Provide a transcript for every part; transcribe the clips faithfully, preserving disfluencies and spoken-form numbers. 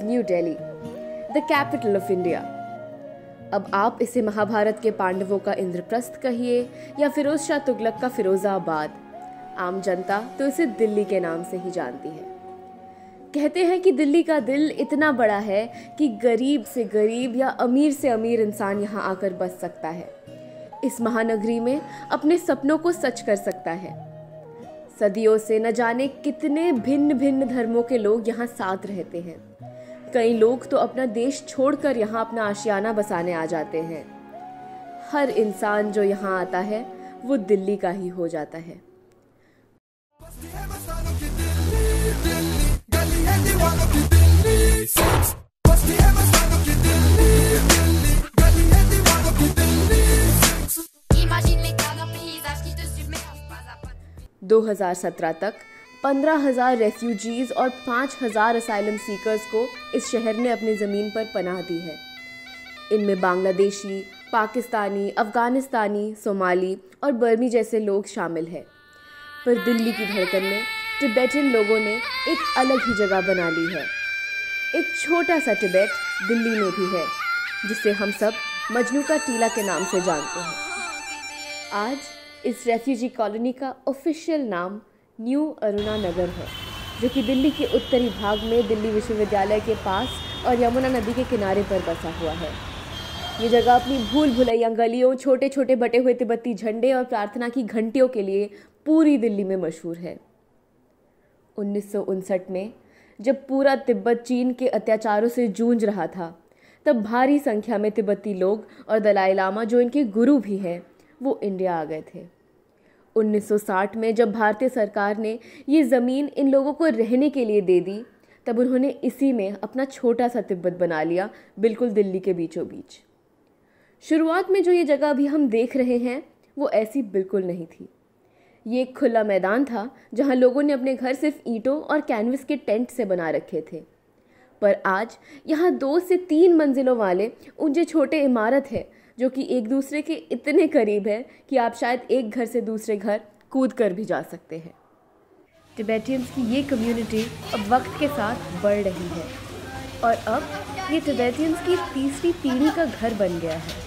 New Delhi, the capital of India. अब आप इसे महाभारत के पांडवों का इंद्रप्रस्थ कहिए या फिरोज शाह तुगलक का फिरोजाबाद, आम जनता तो इसे दिल्ली के नाम से ही जानती है। कहते हैं कि दिल्ली का दिल इतना बड़ा है कि गरीब से गरीब या अमीर से अमीर इंसान यहाँ आकर बस सकता है, इस महानगरी में अपने सपनों को सच कर सकता है। सदियों से न जाने कितने भिन्न भिन्न धर्मों के लोग यहाँ साथ रहते हैं। कई लोग तो अपना देश छोड़कर यहाँ अपना आशियाना बसाने आ जाते हैं। हर इंसान जो यहाँ आता है वो दिल्ली का ही हो जाता है। दो हज़ार सत्रह तक पंद्रह हज़ार रेफ्यूजीज और पाँच हज़ार असाइलम सीकर्स को इस शहर ने अपनी ज़मीन पर पनाह दी है। इनमें बांग्लादेशी, पाकिस्तानी, अफगानिस्तानी, सोमाली और बर्मी जैसे लोग शामिल हैं। पर दिल्ली की धड़कन में तिब्बतन लोगों ने एक अलग ही जगह बना ली है। एक छोटा सा तिब्बत दिल्ली में भी है, जिसे हम सब मजनू-का-टीला के नाम से जानते हैं। आज इस रेफ्यूजी कॉलोनी का ऑफिशियल नाम न्यू अरुणा नगर है, जो कि दिल्ली के उत्तरी भाग में दिल्ली विश्वविद्यालय के पास और यमुना नदी के किनारे पर बसा हुआ है। ये जगह अपनी भूल भुलैया गलियों, छोटे छोटे बटे हुए तिब्बती झंडे और प्रार्थना की घंटियों के लिए पूरी दिल्ली में मशहूर है। उन्नीस सौ उनसठ में जब पूरा तिब्बत चीन के अत्याचारों से जूझ रहा था, तब भारी संख्या में तिब्बती लोग और दलाई लामा, जो इनके गुरु भी हैं, वो इंडिया आ गए थे। उन्नीस सौ साठ में जब भारतीय सरकार ने ये ज़मीन इन लोगों को रहने के लिए दे दी, तब उन्होंने इसी में अपना छोटा सा तिब्बत बना लिया, बिल्कुल दिल्ली के बीचों बीच। शुरुआत में जो ये जगह अभी हम देख रहे हैं वो ऐसी बिल्कुल नहीं थी। ये एक खुला मैदान था जहाँ लोगों ने अपने घर सिर्फ ईंटों और कैनवस के टेंट से बना रखे थे। पर आज यहाँ दो से तीन मंजिलों वाले ऊंचे छोटे इमारत है, जो कि एक दूसरे के इतने करीब है कि आप शायद एक घर से दूसरे घर कूद कर भी जा सकते हैं। तिबेटियंस की ये कम्युनिटी अब वक्त के साथ बढ़ रही है और अब ये तिबेटियंस की तीसरी पीढ़ी का घर बन गया है।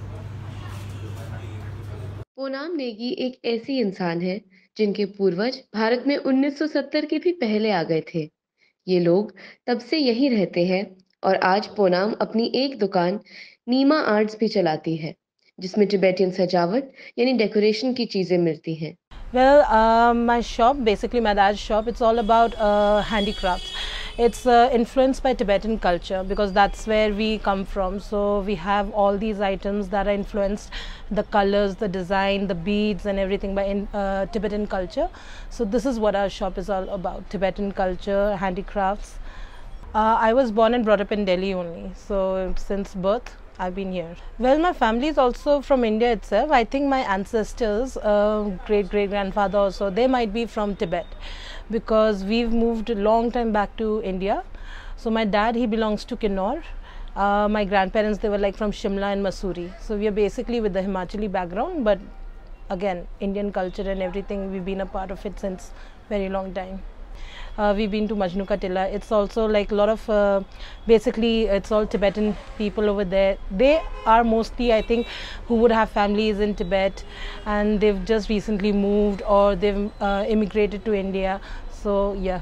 पोनाम नेगी एक ऐसी इंसान है जिनके पूर्वज भारत में उन्नीस सौ सत्तर के भी पहले आ गए थे। ये लोग तब से यहीं रहते हैं और आज पोनाम अपनी एक दुकान नीमा आर्ट्स भी चलाती है, जिसमें टिबेटियन सजावट यानी डेकोरेशन की चीज़ें मिलती हैं। Well, uh, my shop, basically my dad's shop, it's all about uh, handicrafts. It's uh, influenced by Tibetan culture because that's where we come from. So we have all these items that are influenced, the colors, the design, the beads and everything by in, uh, Tibetan culture. So this is what our shop is all about, Tibetan culture, handicrafts. Uh, I was born and brought up in Delhi only, so since birth I've been here. Well, my family is also from India itself. I think my ancestors, uh, great great grandfather also, they might be from Tibet because we've moved a long time back to India. So my dad, he belongs to Kinnaur. Uh, my grandparents, they were like from Shimla and Mussoorie. So we are basically with the Himachali background, but again Indian culture and everything, we've been a part of it since very long time. Uh, we've been to Majnu-Ka-Tila. It's also like a lot of, uh, basically it's all Tibetan people over there. They are mostly, I think, who would have families in Tibet and they've just recently moved or they've uh, immigrated to India. So yeah.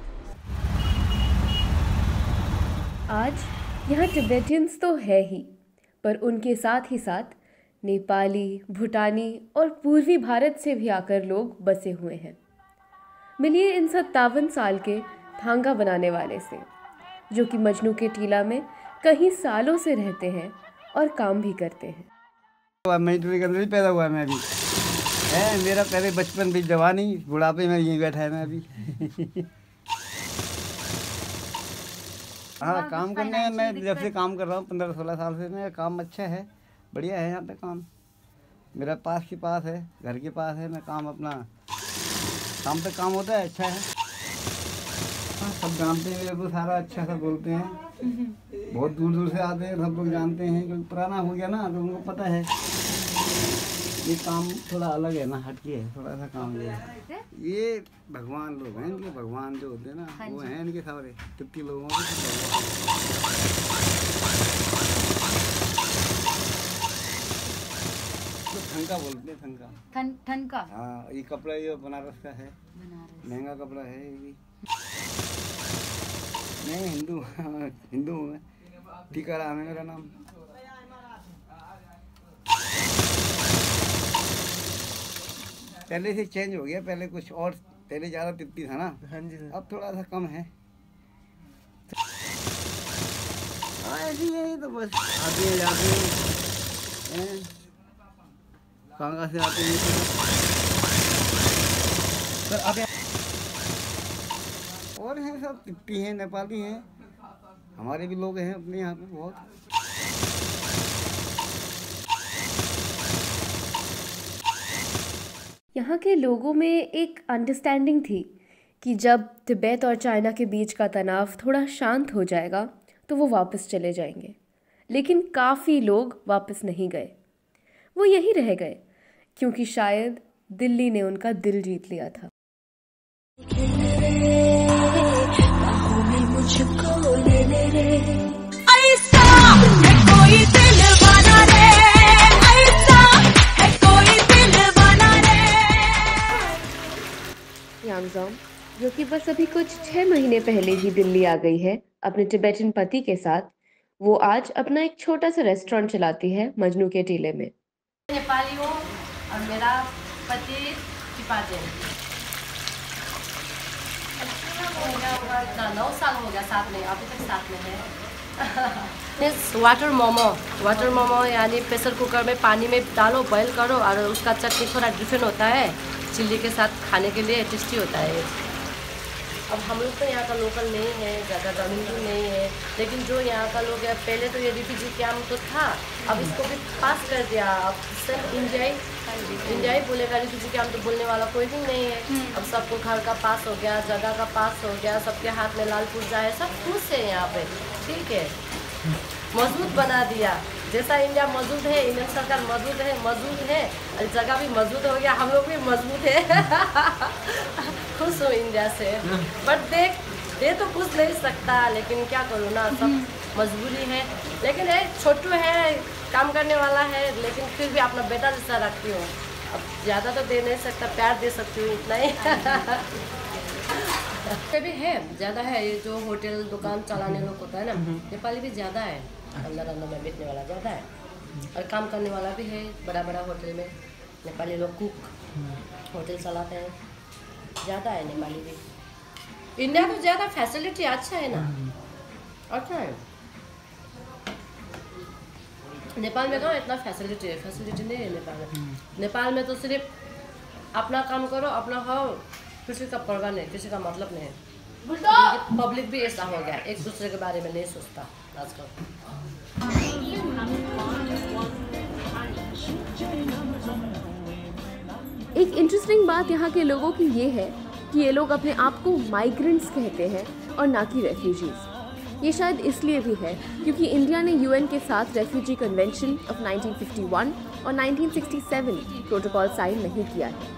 आज यहाँ टिबेटियंस तो है ही, पर उनके साथ ही साथ नेपाली, भूटानी और पूर्वी भारत से भी आकर लोग बसे हुए हैं। मिलिए इन सत्तावन साल के थांगा बनाने वाले से, जो कि मजनू-के-टीला में कई सालों से रहते हैं और काम भी करते हैं। मिलिट्री के अंदर ही पैदा हुआ मैं अभी है, मेरा पहले बचपन भी जवानी बुढ़ापे में यहीं बैठा है मैं अभी। हाँ, काम करने में मैं जब से काम कर रहा हूँ पंद्रह सोलह साल से, मेरा काम अच्छा है, बढ़िया है यहाँ पे काम। मेरा पास के पास है, घर के पास है, मैं काम अपना काम पे काम होता है, अच्छा है। हाँ, सब जानते हैं मेरे को, सारा अच्छा सा बोलते हैं, बहुत दूर दूर से आते हैं, सब लोग जानते हैं क्योंकि पुराना हो गया ना तो उनको पता है। ये काम थोड़ा अलग है ना, हटके है थोड़ा सा काम ये है। ये भगवान लोग हैं, इनके भगवान जो होते हैं ना वो हैं इनके सारे तिब्बती लोगों के। तो ठनका बोलते हैं, ठनका ठन ठनका हाँ। ये कपड़ा ये बनारस का है, महंगा कपड़ा है ये भी। मैं हिंदू हिंदू हूँ मैं, टीका राम है मेरा नाम। पहले से चेंज हो गया, पहले कुछ और, पहले ज़्यादा तिब्बती था ना। हाँ जी। अब थोड़ा सा कम है। हाँ ऐसे ही है, तो बस आते हैं जाते हैं, कहाँ कहाँ से आते हैं सर आगे। और हैं सब तिब्बती हैं, नेपाली हैं, हमारे भी लोग हैं अपने यहाँ पे बहुत। यहाँ के लोगों में एक अंडरस्टैंडिंग थी कि जब तिब्बत और चाइना के बीच का तनाव थोड़ा शांत हो जाएगा तो वो वापस चले जाएंगे। लेकिन काफ़ी लोग वापस नहीं गए, वो यहीं रह गए क्योंकि शायद दिल्ली ने उनका दिल जीत लिया था। यांगजोम, जो कि बस अभी कुछ छह महीने पहले ही दिल्ली आ गई है अपने टिबेटन पति के साथ, वो आज अपना एक छोटा सा रेस्टोरेंट चलाती है मजनू के टीले में। नेपाली हूँ और मेरा पति तिब्बतन। नौ साल हो गया साथ में, अभी तक साथ में है। वाटर मोमो, वाटर मोमो यानी प्रेशर कुकर में पानी में डालो, बॉईल करो और उसका चटनी थोड़ा डिफरेंट होता है, चिल्ली के साथ खाने के लिए टेस्टी होता है। अब हम लोग तो यहाँ का लोकल नहीं है, ज़्यादा ज़मीन भी नहीं है, लेकिन जो यहाँ का लोग है, पहले तो ये रिफ्यूजी कैंप तो था, अब इसको भी पास कर दिया। अब सिर्फ इंडियाई इंडियाई बोलेगा, रिफ्यूजी कैंप तो बोलने वाला कोई भी नहीं है। अब सबको घर का पास हो गया, जगह का पास हो गया, सबके हाथ में लाल पुर्जा है, सब खुश है यहाँ पे। ठीक है, मजबूत बना दिया, जैसा इंडिया मजबूत है, इंडियन सरकार मजबूत है, मजबूत है और जगह भी मजबूत हो गया, हम लोग भी मजबूत है। खुश हूँ इंडिया से, बट देख दे तो कुछ नहीं सकता, लेकिन क्या करूँ ना, सब मजबूरी है। लेकिन है छोटू है, काम करने वाला है, लेकिन फिर भी अपना बेटा जैसा रखती हूँ। अब ज़्यादा तो दे नहीं सकता, प्यार दे सकती हूँ, इतना ही। भी है, ज़्यादा है, ये जो होटल दुकान चलाने लोग होता है ना, नेपाली भी ज़्यादा है, अंदर अंदर में बेचने वाला ज़्यादा है, और काम करने वाला भी है। बड़ा बड़ा होटल में नेपाली लोग कुक होटल चलाते हैं, ज़्यादा है नेपाली भी। इंडिया में ज़्यादा फैसिलिटी अच्छा है ना, अच्छा है। नेपाल में कहाँ इतना फैसिलिटी है, फैसिलिटी नहीं है नेपाल में। नेपाल में तो सिर्फ अपना काम करो, अपना खाओ, किसी का परवाह नहीं, किसी का मतलब नहीं है। पब्लिक भी ऐसा हो गया, एक दूसरे के बारे में नहीं सोचता आजकल। एक इंटरेस्टिंग बात यहाँ के लोगों की ये है कि ये लोग अपने आप को माइग्रेंट्स कहते हैं और ना कि रेफ्यूजीज। ये शायद इसलिए भी है क्योंकि इंडिया ने यूएन के साथ refugee convention of nineteen fifty one और nineteen sixty seven protocol sign नहीं किया है।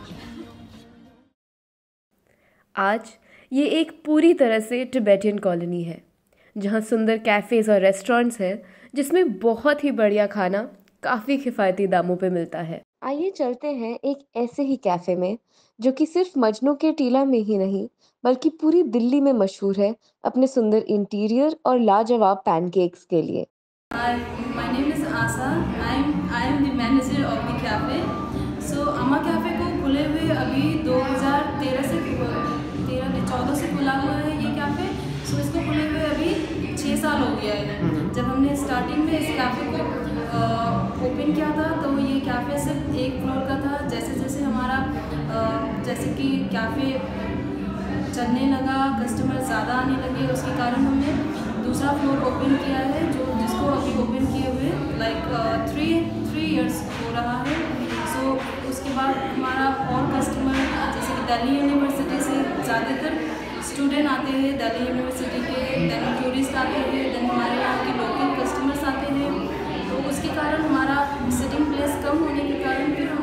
आज ये एक पूरी तरह से टिबेटियन कॉलोनी है, जहाँ सुंदर कैफ़ेज़ और रेस्टोरेंट्स हैं, जिसमें बहुत ही बढ़िया खाना काफ़ी किफ़ायती दामों पे मिलता है। आइए चलते हैं एक ऐसे ही कैफ़े में जो कि सिर्फ मजनू के टीला में ही नहीं बल्कि पूरी दिल्ली में मशहूर है अपने सुंदर इंटीरियर और लाजवाब पैनकेक्स के लिए। Hi, my name is Asa. I'm I'm the manager of the cafe. So Ama cafe को खुले हुए अभी दो हज़ार तेरह से तेरह में चौदह से खुला हुआ है ये कैफे। सो so, इसको खुले हुए अभी छः साल हो गया है। जब हमने स्टार्टिंग में इस कैफे को ओपन किया था तो ये कैफे सिर्फ एक फ्लोर का था। जैसे जैसे हमारा आ, जैसे कि कैफे चलने लगा, कस्टमर ज़्यादा आने लगे, उसके कारण हमने दूसरा फ्लोर ओपन किया है, जो जिसको अभी ओपन किए हुए लाइक थ्री थ्री इयर्स हो रहा है। सो so, उसके बाद हमारा और कस्टमर जैसे कि दिल्ली यूनिवर्सिटी से ज़्यादातर स्टूडेंट आते हैं, दिल्ली यूनिवर्सिटी के, देन टूरिस्ट आते हैं, देन हमारे यहाँ के लोकल कस्टमर्स आते हैं। तो उसके कारण हमारा सिटिंग प्लेस कम होने के कारण फिर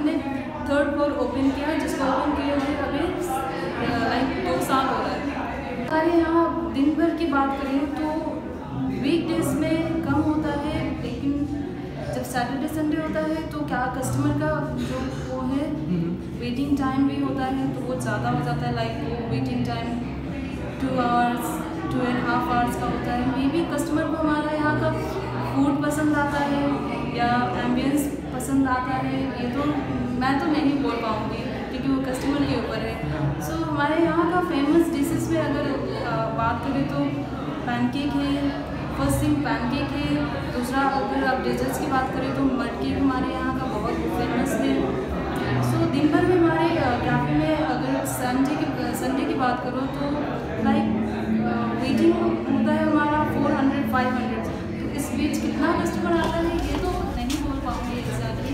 दिन भर की बात करें तो वीकडेज में कम होता है, लेकिन जब सैटरडे संडे होता है तो क्या कस्टमर का जो वो है वेटिंग टाइम भी होता है तो वो ज़्यादा हो जाता है। लाइक वो waiting time two hours two and half hours का होता है। मे बी कस्टमर को हमारा यहाँ का फूड पसंद आता है या एम्बियंस पसंद आता है, ये तो मैं तो नहीं बोल पाऊँगी क्योंकि वो कस्टमर के ऊपर है। सो so, हमारे यहाँ का फेमस डिशेस में अगर आ, बात करें तो पैनकेक है, फर्स्ट थिंग पैनकेक है। दूसरा अगर आप डेजर्ट्स की बात करें तो मड केक हमारे यहाँ का बहुत फेमस है। सो so, दिन भर में हमारे कैफ़े में अगर संडे की संडे की बात करो तो लाइक वेटिंग होता है हमारा फोर हंड्रेड फाइव हंड्रेड। तो इस बीच कितना कस्टमर आता है ये तो नहीं बोल पाऊँगी एग्जैक्टली।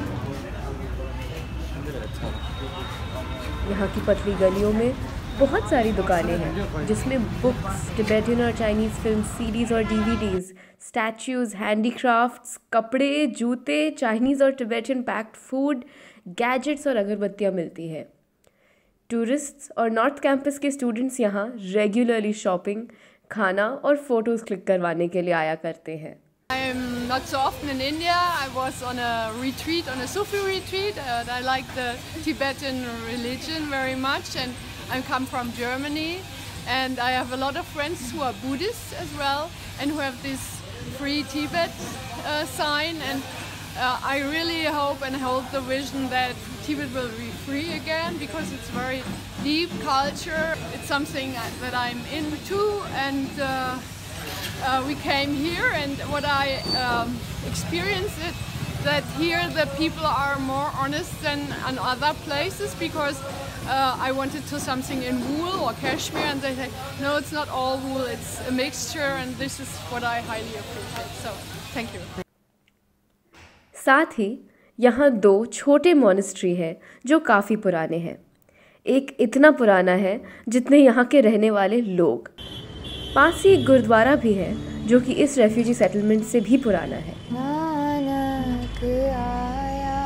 यहाँ की पतली गलियों में बहुत सारी दुकानें हैं जिसमें बुक्स, टिबेटियन और चाइनीज़ फिल्म सीडीज़ और डीवीडीज़, स्टैच्यूज़, हैंडीक्राफ्ट्स, कपड़े, जूते, चाइनीज़ और टिबेटियन पैक्ड फूड, गैजेट्स और अगरबत्तियाँ मिलती है। टूरिस्ट्स और नॉर्थ कैंपस के स्टूडेंट्स यहाँ रेगुलरली शॉपिंग, खाना और फ़ोटोज़ क्लिक करवाने के लिए आया करते हैं। I'm not so often in India. I was on a retreat, on a Sufi retreat. Uh, I like the Tibetan religion very much, and I come from Germany. And I have a lot of friends who are Buddhists as well, and who have this Free Tibet uh, sign. And uh, I really hope and hold the vision that Tibet will be free again, because it's very deep culture. It's something that I'm into, and. Uh, Uh, we came here, and what I um, experienced it that here the people are more honest than in other places, because uh, I wanted to something in wool or cashmere, and they say no, it's not all wool, it's a mixture, and this is what I highly appreciate. So thank you. साथ ही यहाँ दो छोटे monastery हैं जो काफ़ी पुराने हैं। एक इतना पुराना है जितने यहाँ के रहने वाले लोग। पास ही एक गुरुद्वारा भी है जो कि इस रेफ्यूजी सेटलमेंट से भी पुराना है। नानक आया,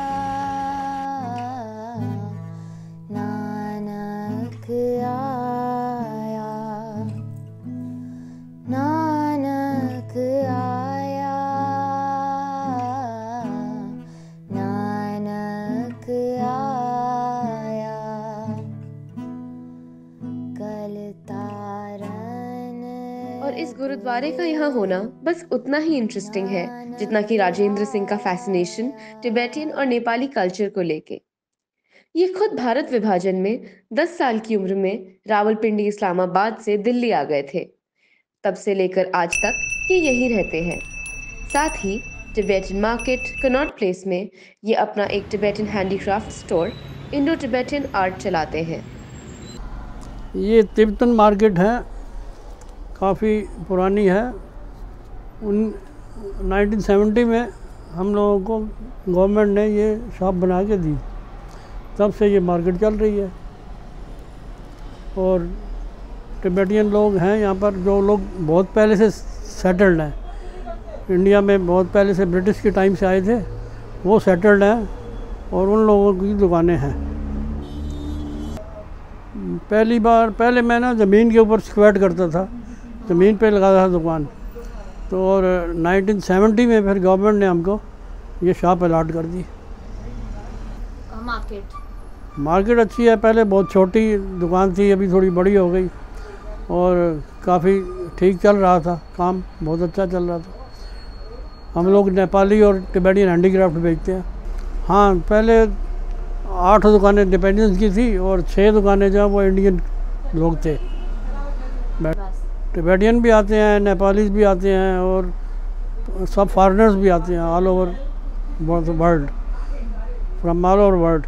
नानक आया, नानक आया, नानक आया, कल और इस गुरुद्वारे का यहाँ होना बस उतना ही इंटरेस्टिंग है जितना कि राजेंद्र सिंह का फैसिनेशन टिबेटियन और नेपाली कल्चर को लेके। ये खुद भारत विभाजन में दस साल की उम्र में रावलपिंडी इस्लामाबाद से दिल्ली आ गए थे। तब से लेकर आज तक ये यहीं रहते हैं। साथ ही टिबेटन मार्केट कनॉट प्लेस में ये अपना एक Tibetan handicraft store Indo Tibetan art चलाते हैं। ये तिब्बतन मार्केट है, काफ़ी पुरानी है। उन नाइनटीन सेवेंटी में हम लोगों को गवर्नमेंट ने ये शॉप बना के दी, तब से ये मार्केट चल रही है। और टिबेटियन लोग हैं यहाँ पर, जो लोग बहुत पहले से सेटल्ड हैं इंडिया में, बहुत पहले से ब्रिटिश के टाइम से आए थे, वो सेटल्ड हैं और उन लोगों की दुकानें हैं। पहली बार पहले मैं ना ज़मीन के ऊपर स्क्वेट करता था, ज़मीन पे लगाता था दुकान, तो और नाइनटीन सेवेंटी में फिर गवर्नमेंट ने हमको ये शॉप अलॉट कर दी। मार्केट मार्केट अच्छी है, पहले बहुत छोटी दुकान थी, अभी थोड़ी बड़ी हो गई और काफ़ी ठीक चल रहा था, काम बहुत अच्छा चल रहा था। हम लोग नेपाली और टिबेटियन हैंडीक्राफ्ट बेचते हैं। हाँ, पहले आठ दुकानें टिबेटियंस की थी और छः दुकानें जो वो इंडियन लोग थे। टिबेटियन भी आते हैं, नेपालीज भी आते हैं और सब फॉरेनर्स भी आते हैं, all over world, from all over world.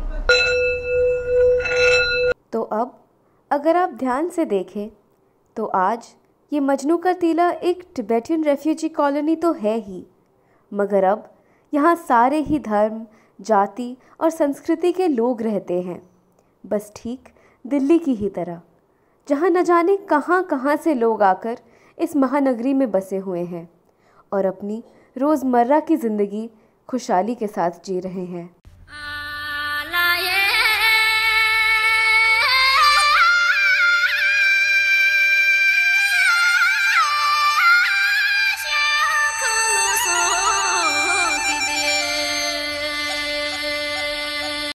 तो अब अगर आप ध्यान से देखें तो आज ये मजनू-का-तीला एक टिबेटियन रेफ्यूजी कॉलोनी तो है ही, मगर अब यहाँ सारे ही धर्म, जाति और संस्कृति के लोग रहते हैं, बस ठीक दिल्ली की ही तरह, जहाँ न जाने कहाँ कहाँ से लोग आकर इस महानगरी में बसे हुए हैं और अपनी रोज़मर्रा की ज़िंदगी खुशहाली के साथ जी रहे हैं।